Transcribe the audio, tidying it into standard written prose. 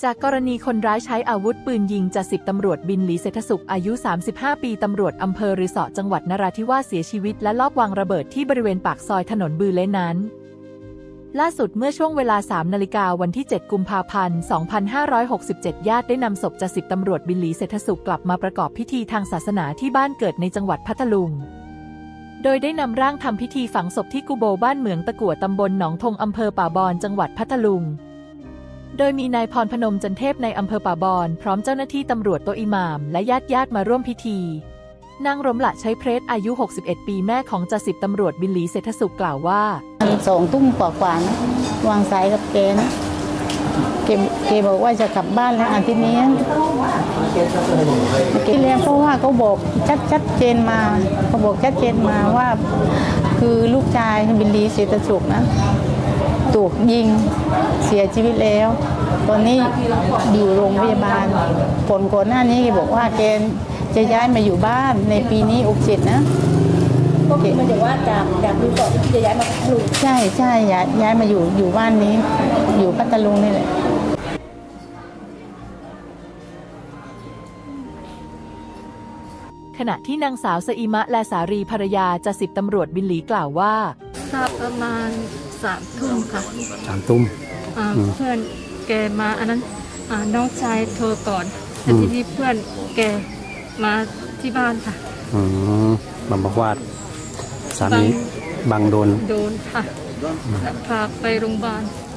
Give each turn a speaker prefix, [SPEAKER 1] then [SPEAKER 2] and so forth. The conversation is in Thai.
[SPEAKER 1] จากกรณีคนร้ายใช้อาวุธปืนยิงจ่าสิบตำรวจบินหลีเศรษฐสุขอายุ 35 ปีตำรวจอำเภอรือสอจังหวัดนราธิวาสเสียชีวิตและลอบวางระเบิดที่บริเวณปากซอยถนนบือเลนั้นล่าสุดเมื่อช่วงเวลา 3 นาฬิกาวันที่ 7 กุมภาพันธ์ 2567 ญาติได้นำศพจ่าสิบตำรวจบินหลีเศรษฐสุขกลับมาประกอบพิธีทางศาสนาที่บ้านเกิดในจังหวัดพัทลุงโดยได้นำร่างทำพิธีฝังศพที่กุโบบ้านเหมืองตะกั่วตำบลหนองธงอำเภอป่าบอนจังหวัดพัทลุงโดยมีนายพรพนมจันเทพในอำเภอป่าบอนพร้อมเจ้าหน้าที่ตำรวจโตอิหม่ามและญาติมาร่วมพิธีนางรมละใช้เพรสอายุ 61 ปีแม่ของจ่าสิบตำรวจบินหลีเศรษฐสุขกล่าวว่า
[SPEAKER 2] 2 ทุ่มกว่าๆนะวางสายกับแกนะแกบอกว่าจะกลับบ้านแล้วอาทิตย์นี้แกเรียนเพราะว่าเขาบอกชัดเจนมาเขาบอกชัดเจนมาว่าคือลูกชายบินหลีเศรษฐสุขนะถูกยิงเสียชีวิตแล้วตอนนี้อยู่โรงพยาบาลผลก่อนหน้านี้แกบอกว่าแกจะย้ายมาอยู่บ้านในปีนี้67นะ
[SPEAKER 3] ก็คือมันจะว่าจากดูก่อนที่จะย้ายมาพัทลุง
[SPEAKER 2] ใช่ย้ายมาอยู่บ้านนี้อยู่พัทลุงนี่แหละ
[SPEAKER 1] ขณะที่นางสาวสอิมะและสารีภรรยาจ่าสิบตำรวจบินหลีกล่าวว่า
[SPEAKER 4] ทราบประมาณ3 ทุ่มค่ะ
[SPEAKER 5] 3 ทุ่ม
[SPEAKER 4] เพื่อนแกมาอันนั้นน้องชายโทรก่อนแต่ทีนี้เพื่อนแกมาที่บ้านค่ะ
[SPEAKER 5] มาบอกว่าสามีบังโดน
[SPEAKER 4] ค่ะพาไปโรงพยาบาล